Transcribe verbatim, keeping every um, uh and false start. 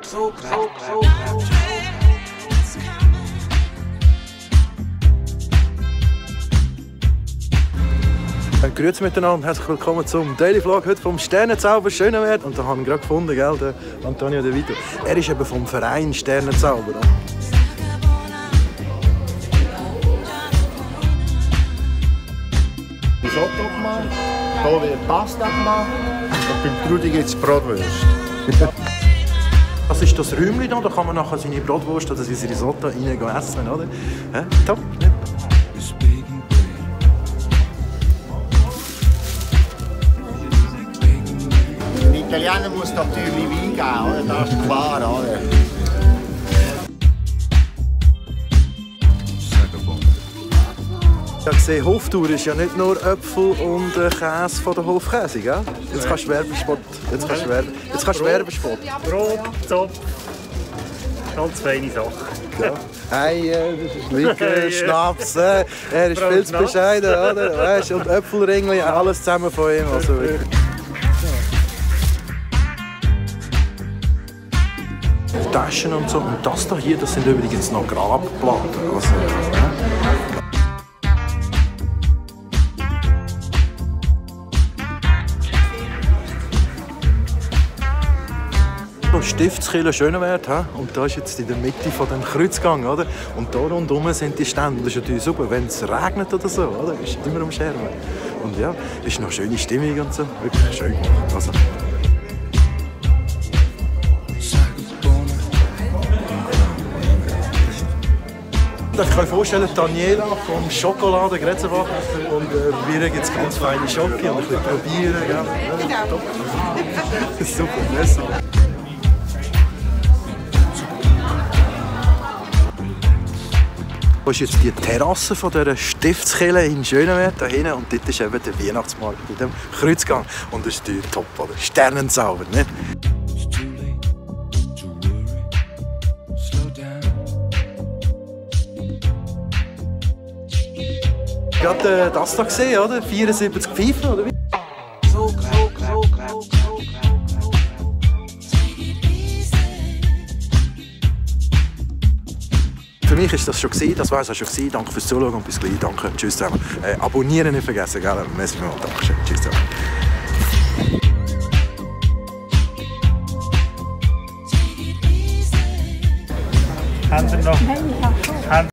so, so, so, so. Grüezi miteinander, herzlich willkommen zum Daily Vlog heute vom Sternenzauber Schönewert. Und da haben wir gerade gefunden, gell, der Antonio De Vito. Er ist eben vom Verein Sternenzauber. Risotto gemacht, hier wird Pasta gemacht und beim Trudi gibt es Bratwurst. Das ist das Räumchen da, da kann man nachher seine Bratwurst oder sein Risotto rein essen, oder? Ja, top. Ein Italiener muss natürlich Wein geben, oder? Das ist klar. Oder? Ich habe gesehen, Hoftour ist ja nicht nur Äpfel und äh, Käse von der Hofkäse, gell? Jetzt kannst du Werbespot. Jetzt kannst du, Werbe, jetzt kannst du Werbespot. Brot, Zopf, ganz feine Sachen. Ja. Eier, Likör, Schnaps, äh, er ist viel zu bescheiden, oder? Weißt, und Äpfelringli, alles zusammen von ihm. Also wirklich. Taschen und so. Und das da hier, das sind übrigens noch Grabplatten. Also, Stiftskirche Schönewert, und da ist jetzt in der Mitte von dem Kreuzgang, oder? Und da rundherum sind die Stände. Das ist natürlich super, wenn es regnet oder so, oder? Ist immer am Schermen. Und ja, ist noch eine schöne Stimmung und so. Wirklich schön gemacht. Also. Ich kann mir vorstellen, Daniela vom Schokolade Grätzenbach, und äh, wir gibt es ganz feine Schoki und ein bisschen probieren. Ja. Genau. Super, merci. Das ist jetzt die Terrasse von dieser Stiftskirche in Schönewert da hinten, und dort ist eben der Weihnachtsmarkt in dem Kreuzgang. Und das ist die top, oder? Sternenzauber, nicht? Gerade äh, das da gesehen, oder? vierundsiebzig Pfeifen, oder wie? So, so, so, so, so. Für mich ist das schon gewesen, das war es auch schon gewesen. Danke fürs Zuschauen und bis gleich. Danke, tschüss zusammen. Äh, abonnieren nicht vergessen, gell? Merci vielmals. Dankeschön. Tschüss zusammen. Haben Sie noch?